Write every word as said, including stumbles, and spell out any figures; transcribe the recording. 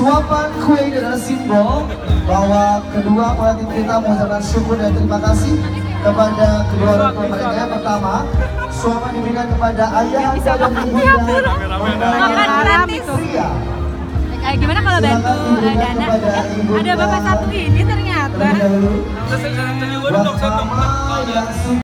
Suapan kue ini adalah simbol bahwa kedua pengantin kita mengucapkan syukur dan terima kasih kepada kedua orang tua mereka. Yang pertama, suapan diberikan kepada ayah anda dan ibunda gratis. Pria. Eh, gimana kalau bantu uh, dana? Eh, ada bapak satu ini ternyata. Terlebih dahulu, buat mama yang